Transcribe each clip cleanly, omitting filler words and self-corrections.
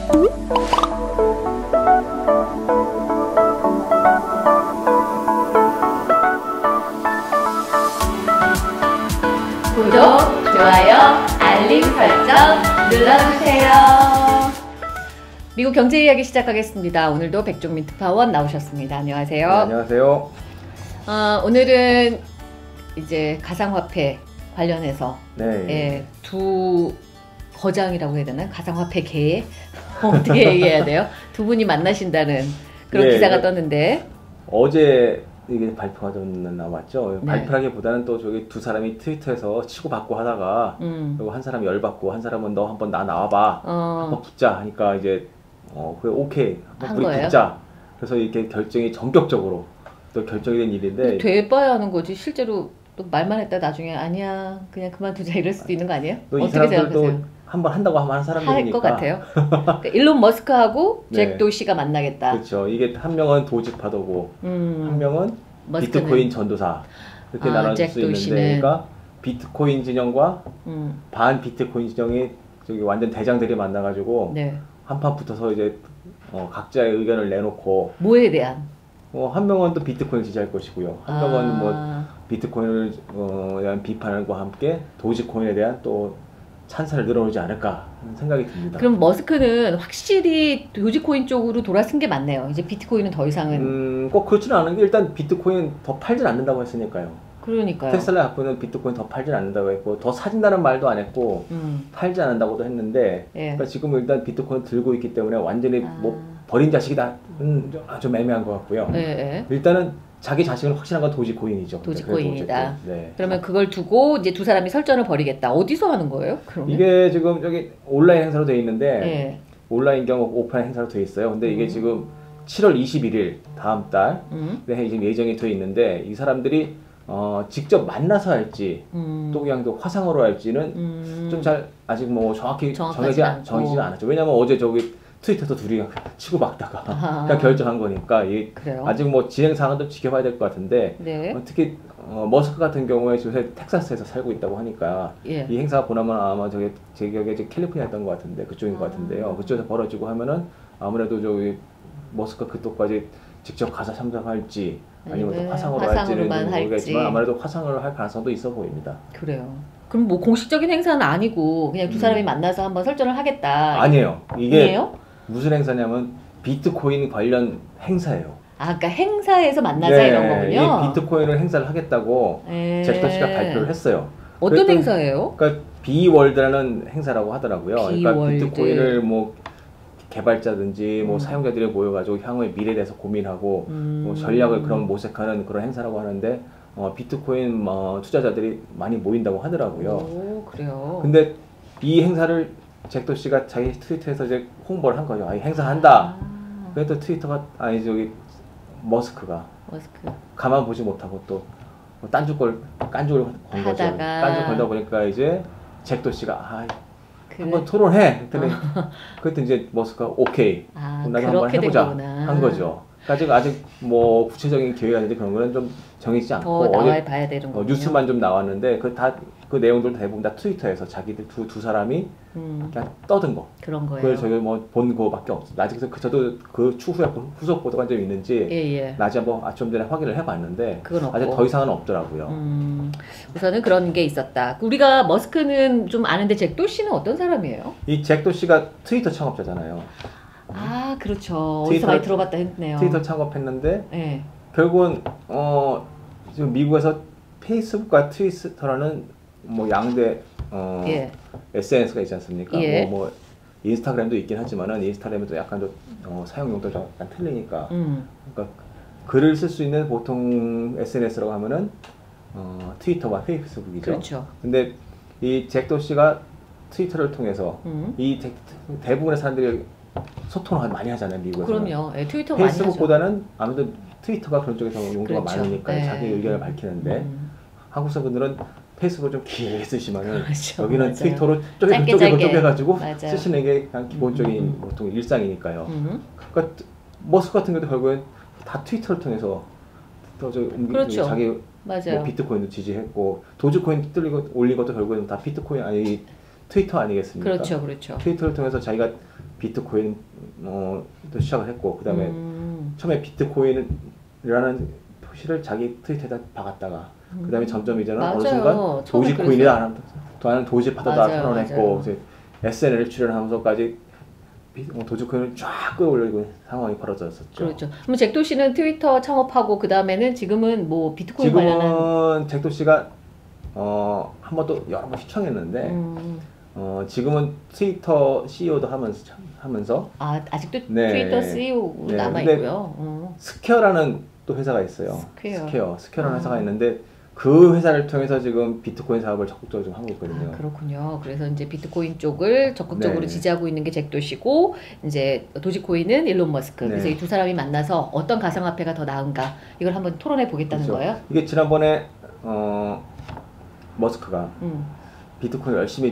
구독, 좋아요, 알림 설정 눌러주세요. 미국 경제 이야기 시작하겠습니다. 오늘도 백종민 특파원 나오셨습니다. 안녕하세요. 네, 안녕하세요. 오늘은 이제 가상화폐 관련해서 네. 예, 두 거장이라고 해야 되나요? 가상화폐계에 어떻게 얘기해야 돼요? 두 분이 만나신다는 그런 예, 기사가 떴는데 어제 이게 발표가 좀 나왔죠. 네. 발표라기보다는 또 저기 두 사람이 트위터에서 치고받고 하다가 그리고 한 사람이 열받고 한 사람은 너 한번 나와봐 한번 붙자 하니까 이제 그래 오케이 한번 우리 거예요? 붙자. 그래서 이렇게 결정이 전격적으로 또 결정이 된 일인데 돼봐야 하는 거지 실제로 또 말만 했다 나중에 아니야 그냥 그만두자 이럴 수도 있는 거 아니에요? 또 이 어떻게 사람들도 생각하세요? 한번 한다고 하면 하는 사람들이니까 할 것 같아요. 그러니까 일론 머스크하고 네. 잭 도시가 만나겠다. 그렇죠. 이게 한 명은 도지파도고 한 명은 머스크는. 비트코인 전도사 이렇게 나눠질 잭 수 있는데 도시는. 그러니까 비트코인 진영과 반 비트코인 진영이 저기 완전 대장들이 만나가지고 네. 한판 붙어서 이제 각자의 의견을 내놓고 뭐에 대한? 한 명은 또 비트코인을 지지할 것이고요. 한 명은 뭐 비트코인을 대한 비판과 함께 도지코인에 대한 또 찬사를 늘어오지 않을까 하는 생각이 듭니다. 그럼 머스크는 확실히 도지코인 쪽으로 돌아선 게 맞네요. 이제 비트코인은 더 이상은 꼭 그렇지는 않은 게 일단 비트코인 더 팔진 않는다고 했으니까요. 그러니까요. 테슬라 앞으로는 비트코인 더 팔진 않는다고 했고 더 사진다는 말도 안 했고 팔지 않는다고도 했는데 예. 그러니까 지금 일단 비트코인 들고 있기 때문에 완전히 뭐 버린 자식이다 좀 애매한 것 같고요. 예. 일단은 자기 자신은 확실한 건 도지코인이죠. 도지코인이다. 네. 그러면 그걸 두고 이제 두 사람이 설전을 벌이겠다. 어디서 하는 거예요? 그러면? 이게 지금 저기 온라인 행사로 돼 있는데 예. 온라인 경우 오프라인 행사로 돼 있어요. 근데 이게 지금 7월 21일 다음 달 지금 예정이 돼 있는데 이 사람들이 직접 만나서 할지 또 그냥 또 화상으로 할지는 좀 잘 아직 뭐 정확히 정해지는 않았죠. 왜냐면 어제 저기 트위터에서 둘이 치고받다가 그냥 결정한 거니까 아직 뭐 진행 상황은 좀 지켜봐야 될 것 같은데 네. 특히 머스크 같은 경우에 요새 텍사스에서 살고 있다고 하니까 예. 이 행사가 보나마나 아마 제 기억에 캘리포니아였던 것 같은데 그쪽인 것 같은데요. 그쪽에서 벌어지고 하면은 아무래도 저기 머스크 그쪽까지 직접 가서 참석할지 아니면 또 화상으로 할지는 모르겠지만 아무래도 화상으로 할 가능성도 있어 보입니다. 그래요. 그럼 뭐 공식적인 행사는 아니고 그냥 두 사람이 만나서 한번 설전을 하겠다. 아니에요. 이게 아니에요? 무슨 행사냐면 비트코인 관련 행사예요. 그러니까 행사에서 만나자 이런 거군요. 이게 비트코인을 행사를 하겠다고 잭 도시가 발표를 했어요. 어떤 행사예요? 그러니까 비월드라는 행사라고 하더라고요. 그러니까 비트코인을 뭐 개발자든지 뭐 사용자들이 모여가지고 향후의 미래에 대해서 고민하고 뭐 전략을 그런 모색하는 그런 행사라고 하는데 비트코인 투자자들이 많이 모인다고 하더라고요. 오, 그래요. 근데 이 행사를 잭 도시가 자기 트위터에서 이제 홍보를 한 거죠. 행사한다. 그래도 트위터가 저기 머스크가 가만 보지 못하고 또 깐죽을 건 거죠. 깐죽 걸다 보니까 이제 잭 도시가 한번 토론해. 그랬더니 이제 머스크가 오케이. 나도 한번 해보자 한 거죠. 아직 뭐 구체적인 계획이라든지 그런 거는 좀 정해지지 않고 봐야 되는 거군요. 뉴스만 좀 나왔는데 그 내용들 대부분 다 트위터에서 자기들 두 사람이 그냥 떠든 거. 그런 거예요. 그걸 저기 뭐 본 거밖에 없어요. 아직 저도 그 추후에 후속 보도가 좀 있는지 낮에 좀 전에 확인을 해봤는데 아직 더 이상은 없더라고요. 우선은 그런 게 있었다. 우리가 머스크는 좀 아는데 잭 도시는 어떤 사람이에요? 이 잭 도시가 트위터 창업자잖아요. 그렇죠. 어디서 많이 들어봤다 했네요. 트위터 창업했는데 결국은 지금 미국에서 페이스북과 트위터라는 뭐 양대 SNS가 있지 않습니까? 뭐 인스타그램도 있긴 하지만은 인스타그램은 또 약간 사용 용도가 약간 틀리니까. 그러니까 글을 쓸 수 있는 보통 SNS라고 하면은 트위터와 페이스북이죠. 그렇죠. 근데 이 잭 도시가 트위터를 통해서 이 대부분의 사람들이 소통을 많이 하잖아요, 미국에서. 그럼요. 트위터 많이 하죠. 페이스북보다는 아무래도 트위터가 그런 쪽에서 용도가 많으니까 자기 의견을 밝히는데 한국 사람들은 페이스북을 좀 길게 쓰시면은 여기는 트위터로 쪼개가지고 쓰시는 게 그냥 기본적인 보통 일상이니까요. 그러니까 머스크 같은 경우도 결국엔 다 트위터를 통해서 자기 뭐 비트코인도 지지했고 도지코인 올린 것도 결국엔 다 비트코인 트위터 아니겠습니까? 그렇죠. 트위터를 통해서 자기가 비트코인 또 시작을 했고, 그 다음에 처음에 비트코인이라는 표시를 자기 트위터에다 박았다가 그 다음에 점점 이제는 맞아요. 어느 순간 도지코인이다 하는 도지파도다 선언했고, SNL 출연하면서까지 도지코인을 쫙 끌어올리고 상황이 벌어졌었죠. 그렇죠. 그럼 잭도 씨는 트위터 창업하고 그 다음에는 지금은 뭐 비트코인 관련한 지금은 잭도 씨가 한 번 또 여러 번 시청했는데 지금은 트위터 CEO도 하면서 아직도 네. 트위터 CEO 네. 남아 있고요. 스퀘어라는 또 회사가 있어요. 스퀘어라는 회사가 있는데 그 회사를 통해서 지금 비트코인 사업을 적극적으로 좀 하고 있거든요. 그렇군요. 그래서 이제 비트코인 쪽을 적극적으로 네. 지지하고 있는 게 잭도 씨고, 이제 도지코인은 일론 머스크. 그래서 네. 이 두 사람이 만나서 어떤 가상화폐가 더 나은가 이걸 한번 토론해 보겠다는 그렇죠. 거예요. 이게 지난번에 머스크가 비트코인 열심히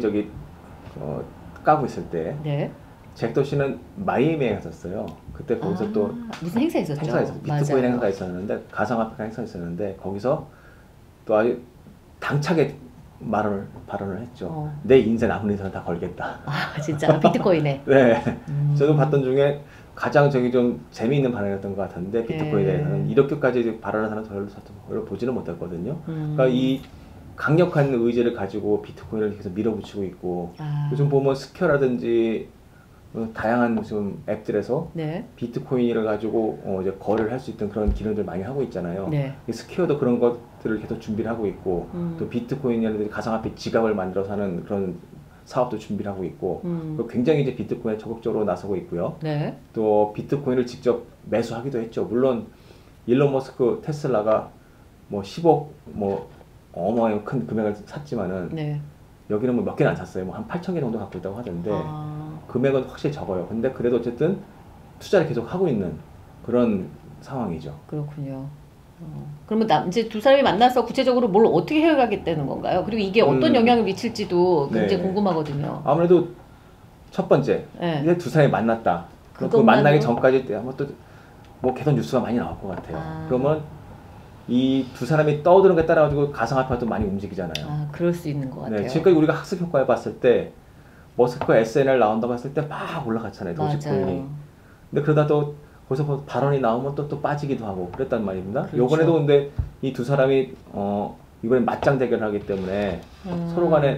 까고 있을 때 네. 잭도 씨는 마이애미에 갔었어요. 그때 거기서 또 무슨 행사 있었죠? 비트코인 행사가 있었는데, 가상화폐가 행사가 있었는데, 거기서 또 아주 당차게 발언을 했죠. 내 인생 남은 인생을 다 걸겠다. 진짜 비트코인에. 네. 저도 봤던 중에 가장 좀 재미있는 발언이었던 것 같은데, 비트코인에 대해서는 이렇게까지 발언하는 사람을 별로 보지는 못했거든요. 그러니까 이 강력한 의지를 가지고 비트코인을 계속 밀어붙이고 있고, 요즘 보면 스퀘어라든지 다양한 좀 앱들에서 네. 비트코인을 가지고 이제 거래를 할 수 있는 그런 기능들 많이 하고 있잖아요. 네. 스퀘어도 그런 것들을 계속 준비를 하고 있고, 또 비트코인이라든지 가상화폐 지갑을 만들어서 하는 그런 사업도 준비를 하고 있고, 굉장히 이제 비트코인에 적극적으로 나서고 있고요. 네. 또 비트코인을 직접 매수하기도 했죠. 물론 일론 머스크 테슬라가 뭐 10억 어마어마한 큰 금액을 샀지만은 네. 여기는 뭐 몇 개는 안 샀어요. 뭐 한 8천 개 정도 갖고 있다고 하던데 금액은 확실히 적어요. 근데 그래도 어쨌든 투자를 계속 하고 있는 그런 상황이죠. 그렇군요. 그러면 이제 두 사람이 만나서 구체적으로 뭘 어떻게 해가겠다는 건가요? 그리고 이게 어떤 영향을 미칠지도 굉장히 궁금하거든요. 아무래도 첫 번째, 이제 두 사람이 만났다. 그 만나기 전까지 아마 또 뭐 계속 뉴스가 많이 나올 것 같아요. 그러면 이 두 사람이 떠드는 게 따라가지고 가상화폐가 또 많이 움직이잖아요. 그럴 수 있는 것 같아요. 네, 지금까지 우리가 학습 효과에 봤을 때 머스크가 SNL 나온다고 했을 때 막 올라갔잖아요. 도지코인이. 근데 그러다 또 거기서 발언이 나오면 또 빠지기도 하고 그랬단 말입니다. 그렇죠. 요번에도 근데 이 두 사람이 이번엔 맞짱 대결을 하기 때문에 서로 간에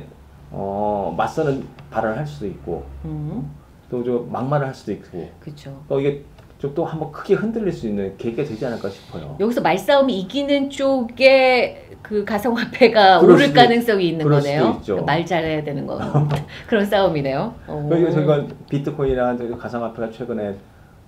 맞서는 발언을 할 수도 있고 또 좀 막말을 할 수도 있고. 그렇죠. 또 이게 좀 또 한번 크게 흔들릴 수 있는 계기가 되지 않을까 싶어요. 여기서 말싸움이 이기는 쪽에 그 가상화폐가 오를 가능성이 있는 거네요. 그러니까 말 잘해야 되는 거. 그런 싸움이네요. 그러니까 저희가 비트코인이라는 가상화폐가 최근에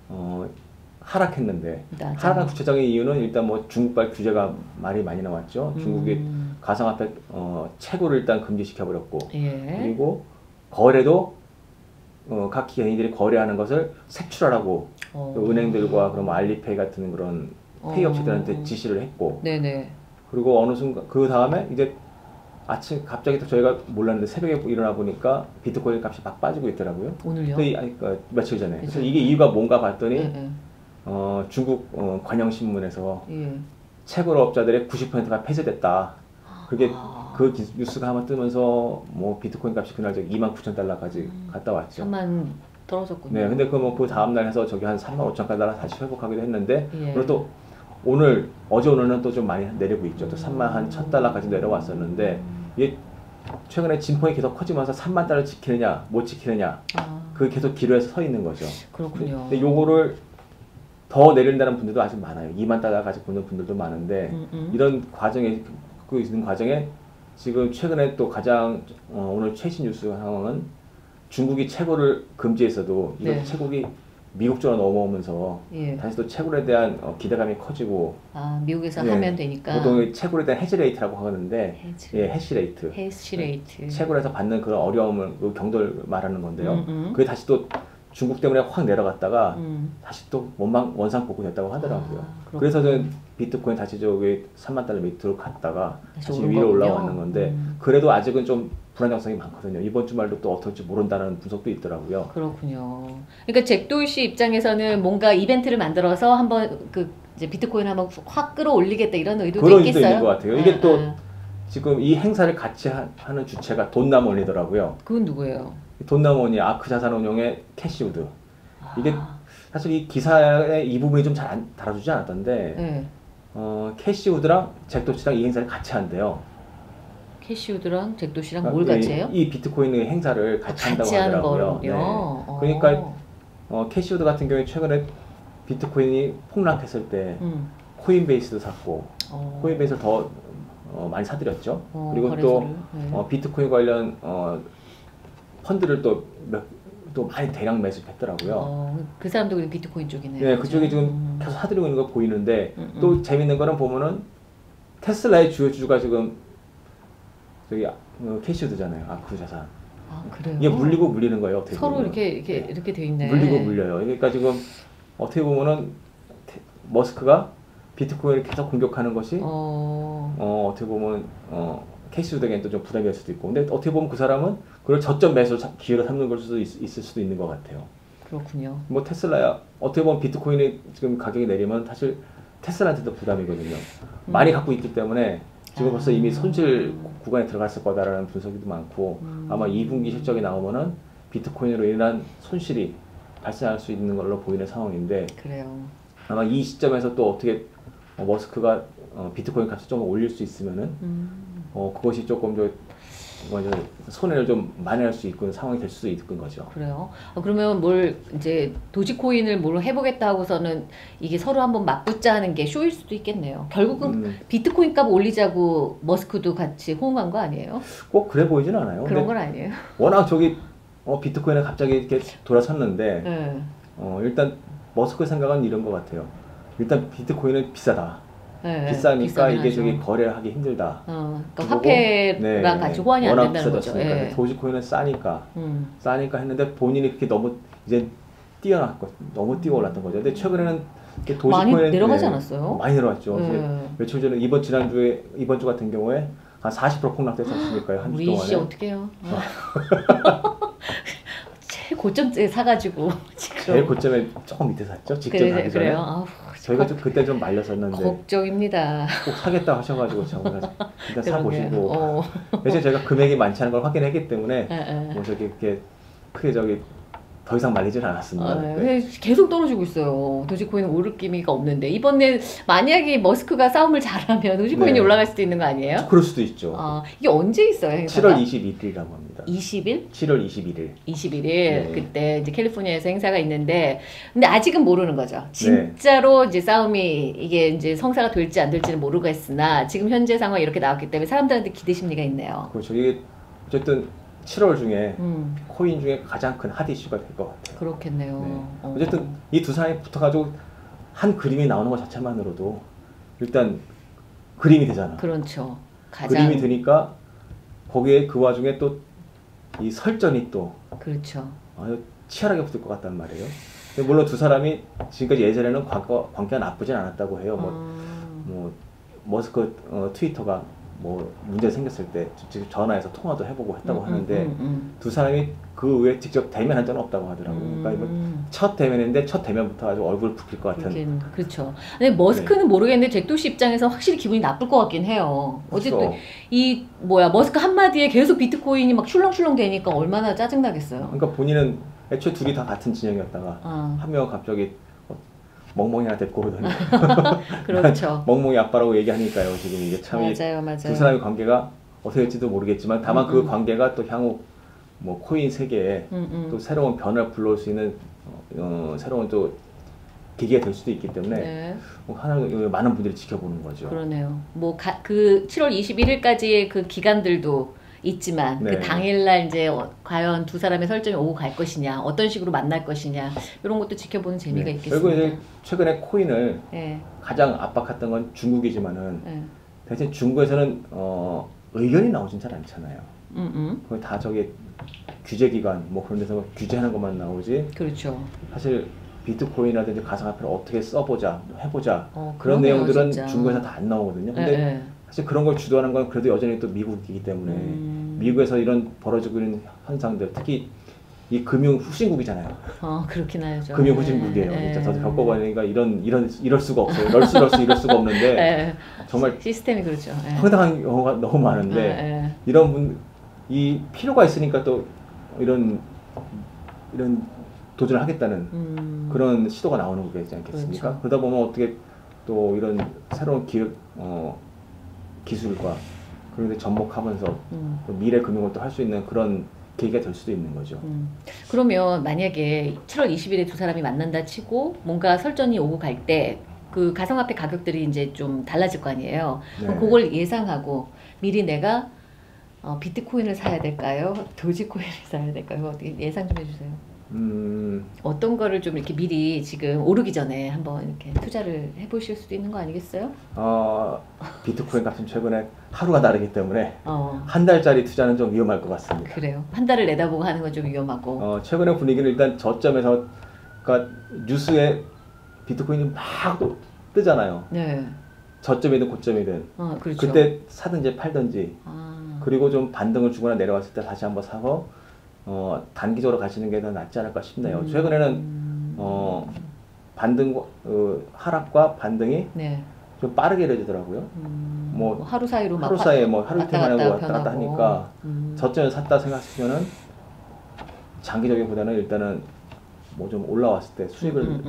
하락했는데, 하락한 구체적인 이유는 일단 뭐 중국발 규제가 말이 많이 나왔죠. 중국이 가상화폐 채굴을 일단 금지시켜버렸고, 그리고 거래도 각 개인들이 거래하는 것을 색출하라고 은행들과 그럼 알리페이 같은 그런 페이 업체들한테 지시를 했고, 그리고 어느 순간 그 다음에 이제 아침 갑자기 또 저희가 몰랐는데 새벽에 일어나 보니까 비트코인 값이 막 빠지고 있더라고요. 오늘요? 그러니까 며칠 전에. 그래서 이게 이유가 뭔가 봤더니 중국 관영신문에서 채굴업자들의 90%가 폐쇄됐다. 그게 그 뉴스가 한번 뜨면서 뭐 비트코인 값이 그날 저기 29,000달러까지 갔다 왔죠. 3만 떨어졌군요. 네, 근데 그 다음 날 해서 저기 한 35,000달러 다시 회복하기도 했는데, 그리고 또 어제 오늘은 또 좀 많이 내리고 있죠. 또 3만 한 1,000달러까지 내려왔었는데, 이게 최근에 진폭이 계속 커지면서 3만 달러 지키느냐 못 지키느냐 그게 계속 기로에서 서 있는 거죠. 그렇군요. 근데 요거를 더 내린다는 분들도 아직 많아요. 2만 달러까지 보는 분들도 많은데, 이런 과정에 그 있는 과정에 지금 최근에 또 가장 오늘 최신 뉴스 상황은 중국이 채굴을 금지했어도 이런 채굴이 미국 쪽으로 넘어오면서 다시 또 채굴에 대한 기대감이 커지고, 미국에서 하면 되니까 보통 채굴에 대한 해지레이트라고 하는데 해시레이트 채굴에서 받는 그런 어려움을 그 경도를 말하는 건데요. 그게 다시 또 중국 때문에 확 내려갔다가 다시 또 원상 복구됐다고 하더라고요. 그래서 비트코인 다시 저기 3만 달러 밑으로 갔다가 다시 위로 올라왔는 건데, 그래도 아직은 좀 불안정성이 많거든요. 이번 주말도 또 어떨지 모른다는 분석도 있더라고요. 그렇군요. 그러니까 잭도 씨 입장에서는 뭔가 이벤트를 만들어서 한번 이제 비트코인 한번 확 끌어올리겠다 이런 의도도 그런 있겠어요. 의도도 있는 것 같아요. 이게 또 지금 이 행사를 같이 하는 주체가 돈나몬이더라고요. 그건 누구예요? 돈나머니 아크 자산운용의 캐시우드. 이게 사실 이 기사의 이 부분이 좀 잘 다뤄주지 않았던데 캐시우드랑 잭도시랑 이 행사를 같이 한대요. 캐시우드랑 잭도시랑 뭘 같이 해요? 이 비트코인의 행사를 같이 한다고 하더라고요. 네. 그러니까 캐시우드 같은 경우에 최근에 비트코인이 폭락했을 때 코인베이스도 샀고 코인베이스를 더 많이 사들였죠. 그리고 또 비트코인 관련 펀드를 또 많이 대량 매수했더라고요. 그 사람도 비트코인 쪽이네요. 네, 그쪽이 지금 계속 사들이고 있는 거 보이는데 또 재밌는 거는 보면은 테슬라의 주요 주주가 지금 저기 캐시우드잖아요. 아크 자산. 아, 그래요? 이게 물리고 물리는 거예요. 어떻게 서로 보면. 이렇게 돼 있네. 물리고 물려요. 그러니까 지금 어떻게 보면은 머스크가 비트코인을 계속 공격하는 것이 어떻게 보면 캐시우드에게는 또 좀 부담이 될 수도 있고, 근데 어떻게 보면 그 사람은 그걸 저점 매수 기회로 삼는 걸 수도 있을 수도 있는 것 같아요. 그렇군요. 뭐 테슬라야 어떻게 보면 비트코인이 지금 가격이 내리면 사실 테슬라한테도 부담이거든요. 많이 갖고 있기 때문에 지금 벌써 이미 손실 구간에 들어갔을 거다라는 분석도 많고 아마 2분기 실적이 나오면은 비트코인으로 인한 손실이 발생할 수 있는 걸로 보이는 상황인데 그래요. 아마 이 시점에서 또 어떻게 머스크가 비트코인 값을 좀 올릴 수 있으면은 그것이 조금 손해를 좀 만회할 수 있는 상황이 될 수도 있는 거죠. 그래요. 그러면 뭘 이제 도지코인을 뭘 해보겠다 하고서는 이게 서로 한번 맞붙자 하는 게 쇼일 수도 있겠네요. 결국은 비트코인 값 올리자고 머스크도 같이 호응한 거 아니에요? 꼭 그래 보이진 않아요. 그런 건 아니에요. 워낙 비트코인에 갑자기 이렇게 돌아섰는데 일단 머스크 생각은 이런 것 같아요. 일단 비트코인은 비싸다. 비싸니까 이게 저기 거래하기 힘들다. 그러니까 화폐랑 같이 호환이 안 된다는 거죠. 도지코인은 싸니까 했는데 본인이 그렇게 너무 이제 너무 뛰어올랐던 거죠. 근데 최근에는 도지코인 많이 내려가지 않았어요? 많이 내려왔죠. 며칠 전에 이번 주 같은 경우에 한 40% 폭락됐지 않습니까? 한 주 동안에. 우리 어떻게 해요? 최고점에 사가지고 지금. 제일 고점에 조금 밑에 샀죠. 직전 가기 전에. 그래요? 저희가 좀 그때 좀 말렸었는데 걱정입니다. 꼭 사겠다 하셔가지고 일단 사보시고 대신 제가 금액이 많지 않은 걸 확인했기 때문에 뭐 이렇게 크게 더 이상 말리진 않았습니다. 계속 떨어지고 있어요. 도지코인은 오를 기미가 없는데 이번에 만약에 머스크가 싸움을 잘하면 도지코인이 올라갈 수도 있는 거 아니에요? 그럴 수도 있죠. 이게 언제 있어요? 행사가? 7월 21일이라고 합니다. 20일? 7월 21일. 21일 그때 이제 캘리포니아에서 행사가 있는데 근데 아직은 모르는 거죠. 진짜로 이제 싸움이 이게 이제 성사가 될지 안 될지는 모르겠으나 지금 현재 상황이 이렇게 나왔기 때문에 사람들한테 기대 심리가 있네요. 그렇죠. 이게 어쨌든 7월 중에 코인 중에 가장 큰 핫 이슈가 될 것 같아요. 그렇겠네요. 어쨌든 이 두 사람이 붙어가지고 한 그림이 나오는 것 자체만으로도 일단 그림이 되잖아. 그렇죠. 그림이 되니까 거기에 그 와중에 또 이 설전이 또 그렇죠. 치열하게 붙을 것 같단 말이에요. 물론 두 사람이 지금까지 예전에는 관계가 나쁘진 않았다고 해요. 뭐 머스크 트위터가 뭐 문제 생겼을 때 직접 전화해서 통화도 해보고 했다고 하는데 두 사람이 그 외에 직접 대면한 적은 없다고 하더라고요. 그러니까 첫 대면인데 첫 대면부터 아주 얼굴 붉힐 것 같은. 그렇죠. 근데 머스크는 모르겠는데 잭도시 입장에서 확실히 기분이 나쁠 것 같긴 해요. 어쨌든 머스크 한마디에 계속 비트코인이 막 출렁출렁 되니까 얼마나 짜증나겠어요. 그러니까 본인은 애초에 둘이 다 같은 진영이었다가 한 명은 갑자기 멍멍이 하나 데리고 오더니 그렇죠. 멍멍이 아빠라고 얘기하니까요. 지금 이게 참 맞아요. 두 사람의 관계가 어떻게 될지도 모르겠지만 다만 그 관계가 또 향후 뭐 코인 세계에 또 새로운 변화를 불러올 수 있는 새로운 또 계기가 될 수도 있기 때문에 많은 분들이 지켜보는 거죠. 그러네요. 그 7월 21일까지의 그 기간들도 있지만 그 당일날 이제 과연 두 사람의 설정이 오고 갈 것이냐, 어떤 식으로 만날 것이냐 이런 것도 지켜보는 재미가 있겠습니다. 그리고 이제 최근에 코인을 가장 압박했던 건 중국이지만은 대신 중국에서는 의견이 나오진 잘 않잖아요. 거의 다 규제기관 뭐 그런 데서 규제하는 것만 나오지. 그렇죠. 사실 비트코인이라든지 가상화폐를 어떻게 써보자, 해보자 그런 내용들은 진짜. 중국에서 다 안 나오거든요. 근데 사실 그런 걸 주도하는 건 그래도 여전히 또 미국이기 때문에 미국에서 이런 벌어지고 있는 현상들, 특히 이 금융 후진국이잖아요. 그렇긴 하죠. 금융 후진국이에요. 진짜 저도 겪어보니까 이럴 수가 없어요. 이럴 수가 없는데 정말 시스템이 그렇죠. 황당한 경우가 너무 많은데 이런 이 필요가 있으니까 또 이런 도전을 하겠다는 그런 시도가 나오는 거겠지 않겠습니까? 그렇죠. 그러다 보면 어떻게 또 이런 새로운 기술과 그런 데 접목하면서 또 미래 금융을 또 할 수 있는 그런 계기가 될 수도 있는 거죠. 그러면 만약에 7월 20일에 두 사람이 만난다 치고 뭔가 설전이 오고 갈 때 그 가상화폐 가격들이 이제 좀 달라질 거 아니에요. 그럼 그걸 예상하고 미리 내가 비트코인을 사야 될까요? 도지코인을 사야 될까요? 어떻게 예상 좀 해주세요. 어떤 거를 좀 이렇게 미리 지금 오르기 전에 한번 이렇게 투자를 해보실 수도 있는 거 아니겠어요? 비트코인 값은 최근에 하루가 다르기 때문에 한 달짜리 투자는 좀 위험할 것 같습니다. 그래요? 한 달을 내다보고 하는 건 좀 위험하고. 최근의 분위기는 일단 저점에서 그러니까 뉴스에 비트코인이 막 뜨잖아요. 네. 저점이든 고점이든. 그렇죠. 그때 사든지 팔든지. 그리고 좀 반등을 주거나 내려왔을 때 다시 한번 사고 단기적으로 가시는 게 더 낫지 않을까 싶네요. 최근에는 반등 하락과 반등이 네. 좀 빠르게 이루어지더라고요. 뭐 하루 사이로 막 하루 사이에 뭐 하루 이틀 만에 왔다 갔다 변하고. 하니까 저점에 샀다 생각하시면은 장기적인보다는 일단은 뭐 좀 올라왔을 때 수익을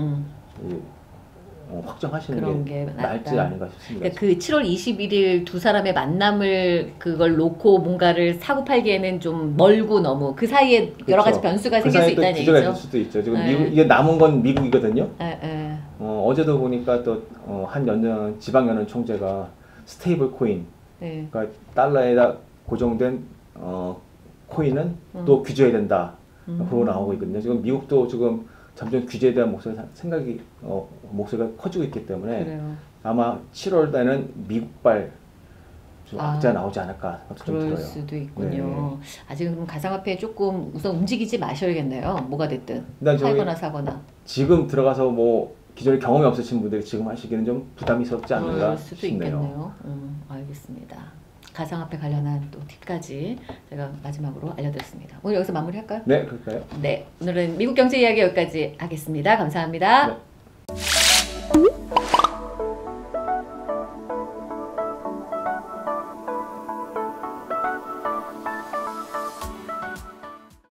확정하시는 게 나을지 아닌가 싶습니다. 그러니까 그 7월 21일 두 사람의 만남을 그걸 놓고 뭔가를 사고 팔기에는 좀 멀고 너무 그 사이에 그렇죠. 여러 가지 변수가 생길 수 있다는 얘기죠. 있을 수도 있죠. 지금 이게 남은 건 미국이거든요. 어제도 보니까 또 한 지방연은 총재가 스테이블 코인, 그러니까 달러에다 고정된 코인은 또 규제해야 된다. 그러고 나오고 있거든요. 지금 미국도 지금 점점 규제에 대한 목소리가 커지고 있기 때문에 그래요. 아마 7월 달에는 미국발 악재가 나오지 않을까 그럴 들어요. 수도 있군요. 아직은 그럼 가상화폐에 조금 우선 움직이지 마셔야겠네요. 뭐가 됐든 팔거나 사거나. 지금 들어가서 뭐 기존에 경험이 없으신 분들이 지금 하시기는 좀 부담스럽지 않을까 수도 싶네요. 있겠네요. 알겠습니다. 가상화폐 관련한 또 팁까지 제가 마지막으로 알려드렸습니다. 오늘 여기서 마무리할까요? 네, 그럴까요? 네, 오늘은 미국 경제 이야기 여기까지 하겠습니다. 감사합니다. 네.